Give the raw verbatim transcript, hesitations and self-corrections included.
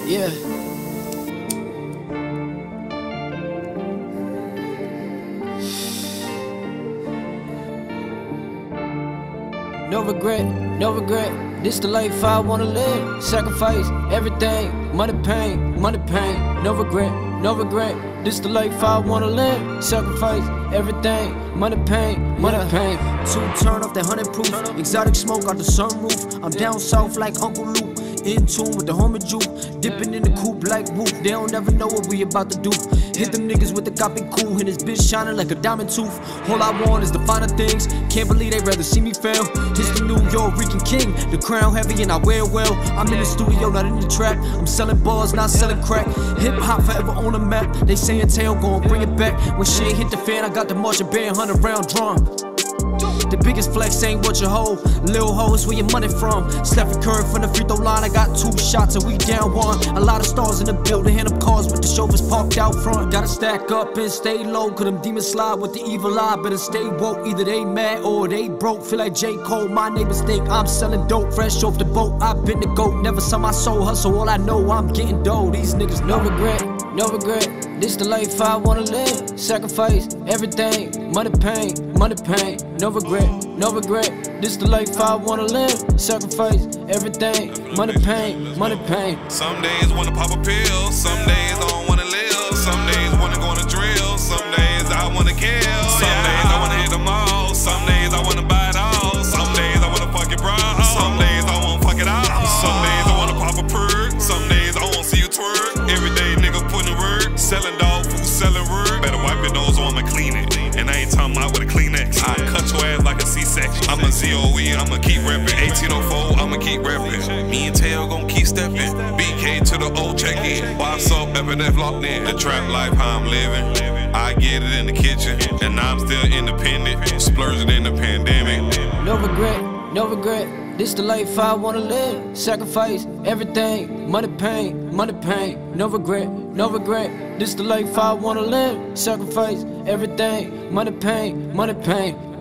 Yeah. No regret, no regret. This the life I wanna live. Sacrifice everything, money, pain, money, pain. No regret, no regret. This the life I wanna live. Sacrifice everything, money, pain, money, yeah. pain. Two turn off that hundred proof, exotic smoke out the sunroof. I'm down south like Uncle Luke, in tune with the homie juke, dipping in the coupe like whoop. They don't ever know what we about to do. Hit them niggas with the copy cool, and his bitch shining like a diamond tooth. All I want is the finer things. Can't believe they rather see me fail. It's the New York Rican king, the crown heavy and I wear well. I'm in the studio, not in the trap. I'm selling bars, not selling crack. Hip hop forever on the map. They saying tail gon' bring it back. When shit hit the fan, I got the marching band, hundred round drum. The biggest flex ain't what you hold. Lil' ho, it's where your money from. Stephen Curry from the free throw line. I got two shots and we down one. A lot of stars in the building. Hand up cars with the chauffeurs parked out front. Gotta stack up and stay low, cause them demons slide with the evil eye. Better stay woke, either they mad or they broke. Feel like J. Cole, my neighbors think I'm selling dope. Fresh off the boat, I've been the GOAT. Never saw my soul hustle, all I know I'm getting dough. These niggas no regret, no regret. This the life I wanna live. Sacrifice everything, money, pain, money, pain. No regret, no regret. This the life I wanna live. Sacrifice everything, money, pain, money, pain. Some days wanna pop a pill, some days I don't wanna live. Some days wanna go on a drill, some days I wanna kill. Some yeah. days I wanna hit them all, some days I wanna buy it all. Some days I wanna fuck it bro, some days I wanna fuck it out. Some days I wanna pop a perk, some days I wanna see you twerk. Every day nigga putting work, selling dog food, selling work. Better wipe your nose or I'ma clean it. And I ain't talking about with a Kleenex. I cut your ass like a C-section. I'm a Z O E, I'ma keep reppin'. eighteen oh four, I'ma keep reppin'. Me and Tail gon' keep steppin'. B K to the O, check in. Box up, F N F locked in. The trap life, how I'm living. I get it in the kitchen, and I'm still independent. Splurging in the pandemic. No regret, no regret. This the life I wanna live. Sacrifice everything, money, pain, money, pain. No regret, no regret. This the life I wanna live. Sacrifice everything, money, pain, money, pain.